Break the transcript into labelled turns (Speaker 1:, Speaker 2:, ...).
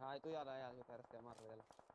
Speaker 1: हाँ तो यार आया पैरस क्या मार रहा है